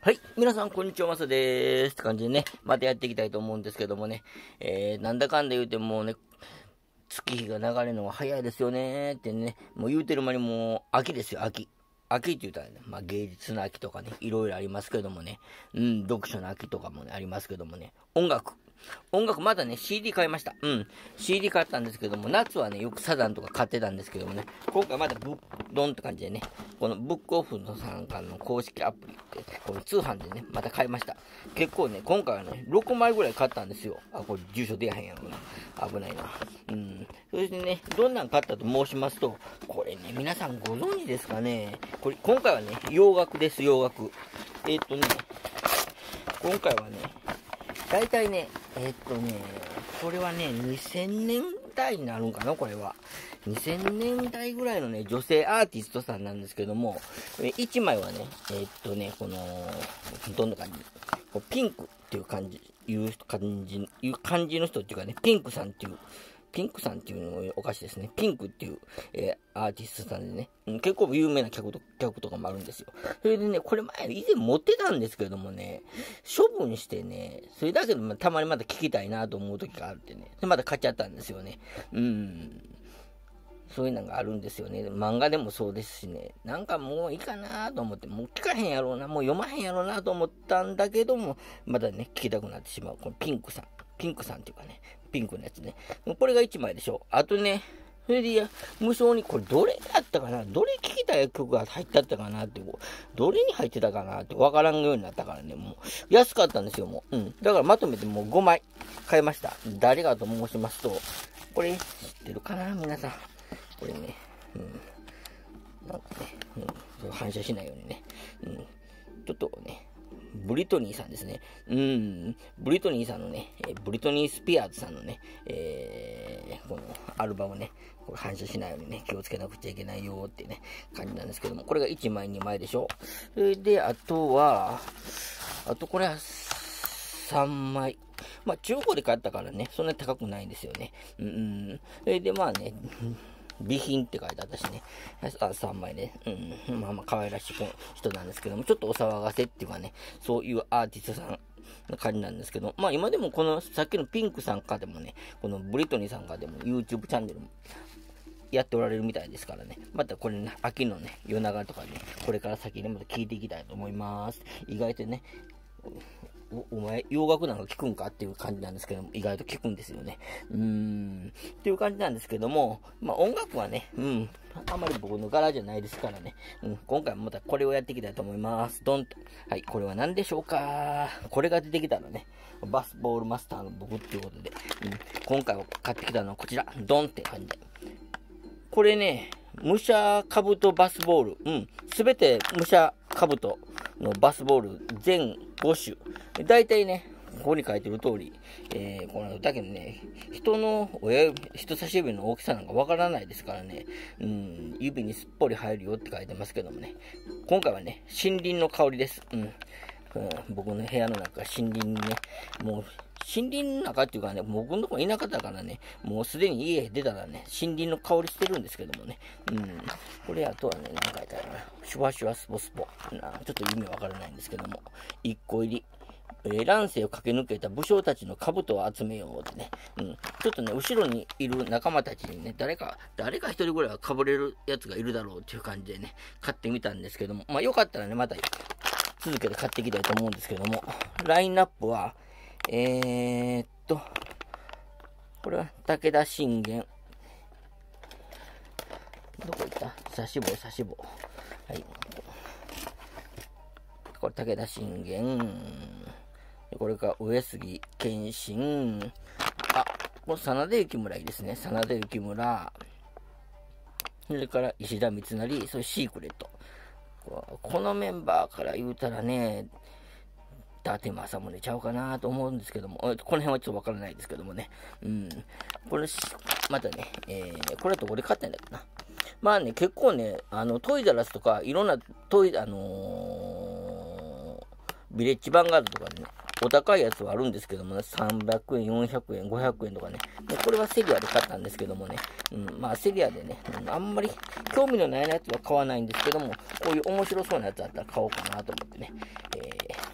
はい。皆さん、こんにちは、まさでーす。って感じでね、またやっていきたいと思うんですけどもね、なんだかんだ言うてもね、月日が流れるのは早いですよねーってね、もう言うてる間にもう秋ですよ、秋。秋って言ったらね、まあ芸術の秋とかね、いろいろありますけどもね、読書の秋とかもね、ありますけどもね、音楽まだね、CD 買いました。CD 買ったんですけども、夏はね、よくサザンとか買ってたんですけどもね、今回まだドンって感じでね、このブックオフの参加の公式アプリって、この通販でね、また買いました。結構ね、今回はね、6枚ぐらい買ったんですよ。あ、これ住所出やへんやろな。危ないな。そしてね、どんなん買ったと申しますと、これね、皆さんご存知ですかね。これ、今回はね、洋楽です、洋楽。今回はね、大体ね、これはね、2000年代になるんかな、これは。2000年代ぐらいのね、女性アーティストさんなんですけども、1枚はね、この、どんな感じ、ピンクっていう感じの人っていうかね、ピンクさんっていうのもおかしいですね。ピンクっていう、アーティストさんでね、結構有名な曲とかもあるんですよ。それでね、これ以前持ってたんですけどもね、処分してね、それだけどたまにまた聴きたいなと思う時があってね、でまた買っちゃったんですよね。そういうのがあるんですよね。漫画でもそうですしね。なんかもういいかなと思って、もう聞かへんやろうな、もう読まへんやろうなと思ったんだけども、まだね、聞きたくなってしまう。このピンクさんっていうかね、ピンクのやつね。これが1枚でしょ。あとね、それで無償にこれどれだったかな、どれ聴きたい曲が入ってあったかなって、どれに入ってたかなってわからんようになったからね、もう安かったんですよ、もう。だからまとめてもう5枚買いました。誰かと申しますと、これ知ってるかな、皆さん。これね、なんかね、反射しないようにね、ちょっとね、ブリトニーさんですね。ブリトニーさんのね、ブリトニー・スピアーズさんのね、このアルバムね、これ反射しないようにね、気をつけなくちゃいけないよってね、感じなんですけども、これが1枚、2枚でしょ。それで、あとこれは3枚。まあ、中古で買ったからね、そんなに高くないんですよね。それで、まあね、備品って書いてあったしね。3枚ね。まあまあ可愛らしい人なんですけども、ちょっとお騒がせっていうかね、そういうアーティストさんの感じなんですけど、まあ今でもこのさっきのピンクさんかでもね、このブリトニーさんかでも YouTube チャンネルもやっておられるみたいですからね。またこれね、秋のね、夜長とかね、これから先ね、また聞いていきたいと思います。意外とね、お前、洋楽なんか聞くんかっていう感じなんですけども、意外と聞くんですよね。っていう感じなんですけども、まあ音楽はね、あんまり僕の柄じゃないですからね。今回もまたこれをやっていきたいと思います。ドンと。はい、これは何でしょうか。これが出てきたらね、バスボールマスターの僕っていうことで、今回買ってきたのはこちら、ドンって感じで。これね、武者兜バスボール。すべて武者兜のバスボール全5種。だいたいね、ここに書いてる通り、このだけどね、人差し指の大きさなんかわからないですからね、指にすっぽり入るよって書いてますけどもね、今回はね、森林の香りです。僕の部屋の中、森林にね、もう、森林の中っていうかね、僕のとこ田舎だからね、もうすでに家出たらね、森林の香りしてるんですけどもね。これあとはね、何書いてあるかな。シュワシュワスポスポ。ちょっと意味わからないんですけども。1個入り。乱世を駆け抜けた武将たちの兜を集めようってね。ちょっとね、後ろにいる仲間たちにね、誰か一人ぐらいは被れるやつがいるだろうっていう感じでね、買ってみたんですけども。まあよかったらね、また続けて買っていきたいと思うんですけども。ラインナップは、これは武田信玄。どこ行った？差し棒。はい。これ武田信玄。これから上杉謙信。これ真田幸村いいですね。真田幸村。それから石田三成、それシークレット。このメンバーから言うたらね、伊達政宗ちゃうかなと思うんですけども、この辺はちょっとわからないですけどもね。これ、またね、これどこで買ったんだっけな。まあね、結構ね、トイザラスとか、いろんなビレッジヴァンガードとかでね、お高いやつはあるんですけどもね、300円、400円、500円とかね。でこれはセリアで買ったんですけどもね。まあセリアでね、あんまり興味のないやつは買わないんですけども、こういう面白そうなやつあったら買おうかなと思ってね。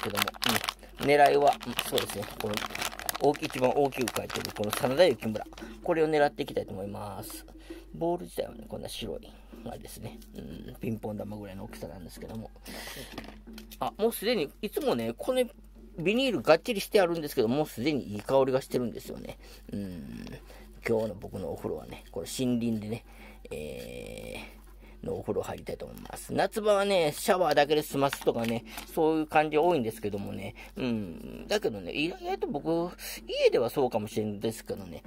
けども、狙いは、そうですね、この一番大きく書いてるこの真田幸村、これを狙っていきたいと思います。ボール自体はね、こんな白いあれですね、ピンポン玉ぐらいの大きさなんですけども、もうすでにいつもね、このビニールがっちりしてあるんですけど、もうすでにいい香りがしてるんですよね。今日の僕のお風呂はね、これ森林でね、のお風呂入りたいと思います。夏場はね、シャワーだけで済ますとかね、そういう感じ多いんですけどもね、だけどね、意外と僕、家ではそうかもしれないですけどね、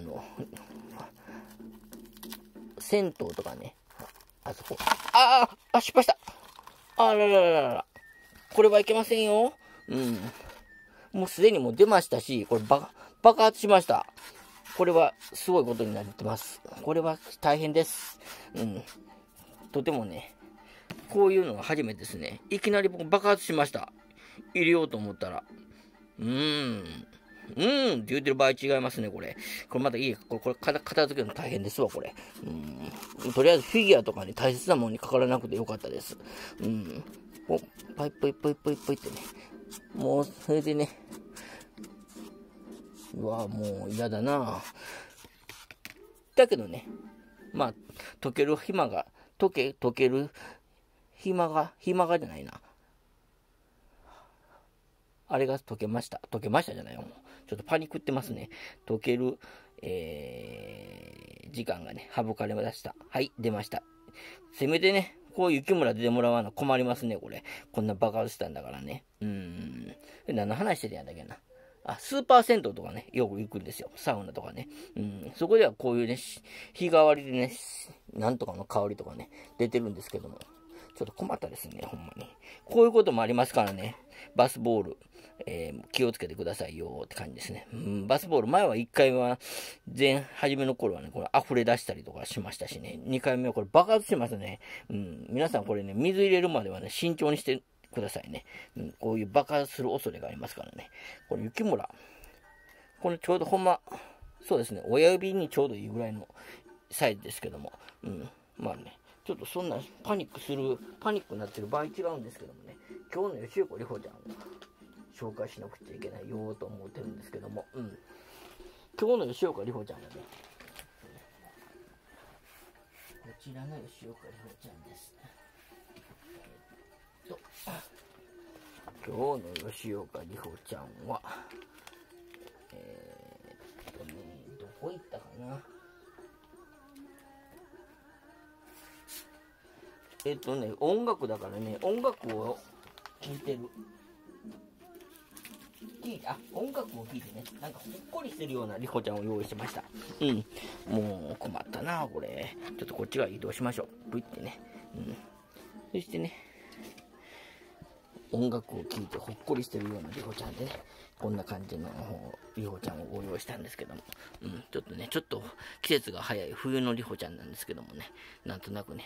銭湯とかね、あそこ、失敗した。あららららら。これはいけませんよ。もうすでにもう出ましたし、これ爆発しました。これはすごいことになってます。これは大変です。とてもね、こういうのが初めてですね。いきなり僕爆発しました。入れようと思ったら。って言ってる場合違いますね、これ。これまたこれ片付けるの大変ですわ、これ。とりあえずフィギュアとかに大切なものにかからなくてよかったです。パイポイポイポイポイってね。もう、それでね。もう嫌だな。だけどね、溶ける暇が、溶ける暇がじゃないな。あれが溶けました。溶けましたじゃないよ。もうちょっとパニックってますね。溶ける、時間がね、省かれました。はい、出ました。せめてね、こう雪村出てもらわな困りますね、これ。こんな爆発したんだからね。何の話してるんやったっけな。スーパー銭湯とかね、よく行くんですよ。サウナとかね。そこではこういうね、日替わりでね、なんとかの香りとかね、出てるんですけども。ちょっと困ったですね、ほんまに。こういうこともありますからね。バスボール、気をつけてくださいよって感じですね。バスボール、前は1回は、初めの頃はね、これ溢れ出したりとかしましたしね。2回目はこれ爆発しますね。皆さんこれね、水入れるまではね、慎重にしてくださいね。こういう爆発する恐れがありますからね。これ雪村。これちょうどほんま、そうですね、親指にちょうどいいぐらいのサイズですけども。ちょっとそんなパニックになってる場合違うんですけどもね、今日の吉岡里帆ちゃんを紹介しなくちゃいけないよと思ってるんですけども、今日の吉岡里帆ちゃんはね、こちらの吉岡里帆ちゃんです。今日の吉岡里帆ちゃんは、どこ行ったかな。音楽だからね、音楽を聴いてる。音楽を聴いてね、なんかほっこりしてるような里帆ちゃんを用意しました。もう困ったな、これ。ちょっとこっち側移動しましょう。ブイってね。そしてね、音楽を聴いてほっこりしてるような里帆ちゃんでね、こんな感じの里帆ちゃんをご用意したんですけども、ちょっと季節が早い冬の里帆ちゃんなんですけどもね、なんとなくね、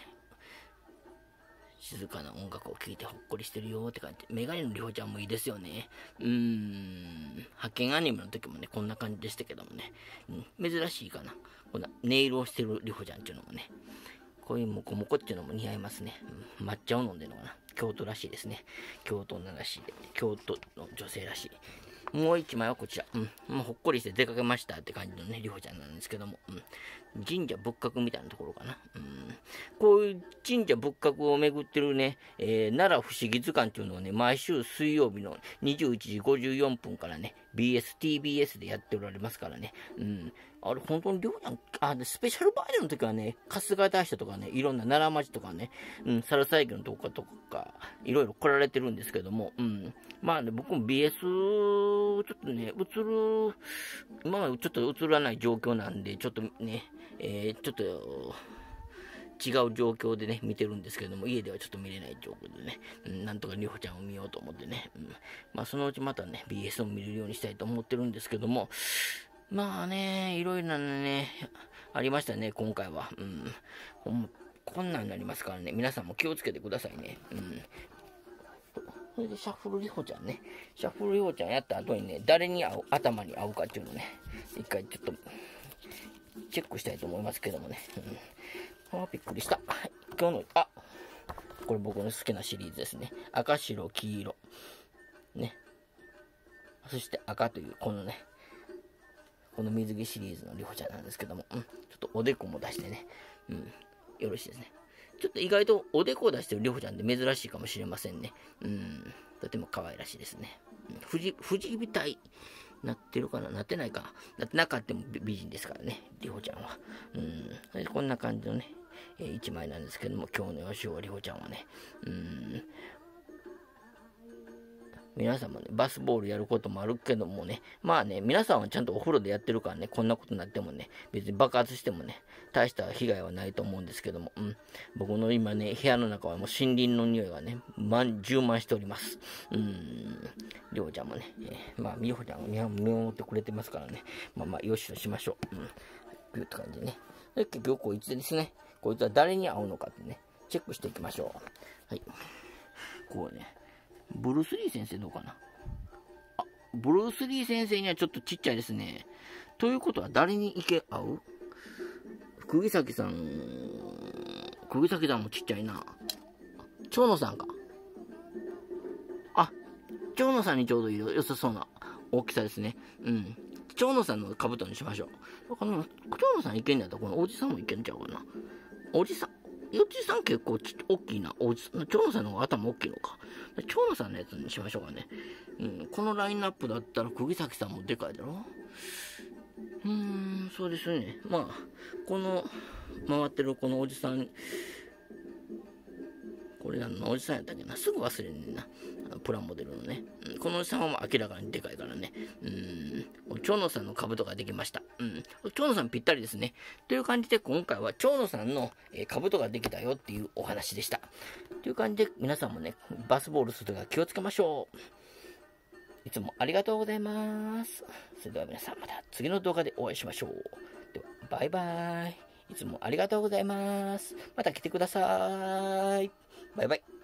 静かな音楽を聴いてほっこりしてるよって感じ。メガネのりほちゃんもいいですよね。派遣アニメの時もね、こんな感じでしたけどもね。珍しいかな。こんなネイルをしてるりほちゃんっていうのもね。こういうモコモコっていうのも似合いますね。抹茶を飲んでるのかな。京都らしいですね。京都女らしい。京都の女性らしい。もう一枚はこちら。もうほっこりして出かけましたって感じのね、りほちゃんなんですけども。神社仏閣みたいなところかな。こういう神社仏閣を巡ってるね、奈良不思議図鑑っていうのをね、毎週水曜日の21時54分からね、TBS でやっておられますからね。あれ、本当にりょうちゃん、スペシャルバージョンの時はね、春日大社とかね、いろんな奈良町とかね、猿祭家のとか、いろいろ来られてるんですけども、僕も BS、ちょっとね、今はちょっと映らない状況なんで、ちょっとね、ちょっと、違う状況でね、見てるんですけども、家ではちょっと見れない状況でね、なんとかりほちゃんを見ようと思ってね、そのうちまたね、BS を見れるようにしたいと思ってるんですけども、いろいろなね、ありましたね、今回は。こんなんになりますからね、皆さんも気をつけてくださいね。それでシャッフルりほちゃんね、シャッフルりほちゃんやった後にね、誰に頭に合うかっていうのをね、一回ちょっとチェックしたいと思いますけどもね。びっくりした。今日の、これ僕の好きなシリーズですね。赤白黄色。 ね。そして赤という、このね、この水着シリーズのりほちゃんなんですけども、ちょっとおでこも出してね、よろしいですね。ちょっと意外とおでこを出してるりほちゃんって珍しいかもしれませんね。とても可愛らしいですね。藤木体なってるかな、なってないかな。なってなかったも美人ですからね、りほちゃんは。こんな感じのね、一枚なんですけども、今日のよしおりほちゃんはね、皆さんもね、バスボールやることもあるけどもね、まあね、皆さんはちゃんとお風呂でやってるからね、こんなことになってもね、別に爆発してもね、大した被害はないと思うんですけども、僕の今ね、部屋の中はもう森林の匂いがね、充満しております。りょうちゃんもね、まあ、みほちゃんが見守ってくれてますからね、まあ、よしとしましょう。という感じでね。で、結局、こいつでですね、こいつは誰に会うのかってね、チェックしていきましょう。はい。こうね、ブルース・リー先生どうかな。あ、ブルース・リー先生にはちょっとちっちゃいですね。ということは誰に会う？釘崎さんもちっちゃいな。長野さんか。あ、長野さんにちょうど良さそうな大きさですね。長野さんの兜にしましょう。この長野さんいけんだったら、このおじさんもいけんちゃうかな。おじさん結構大きいな。長野さんの方が頭大きいのか。長野さんのやつにしましょうかね。このラインナップだったら釘崎さんもでかいだろ。そうですね。まあ、この回ってるこのおじさん、これ何のおじさんやったっけな。すぐ忘れんねんな。プラモデルのね。このおじさんは明らかにでかいからね。長野さんの兜ができました。長野さんぴったりですね。という感じで今回は長野さんの兜ができたよっていうお話でした。という感じで皆さんもね、バスボールするときは気をつけましょう。いつもありがとうございます。それでは皆さんまた次の動画でお会いしましょう。では、バイバイ。いつもありがとうございます。また来てください。バイバイ。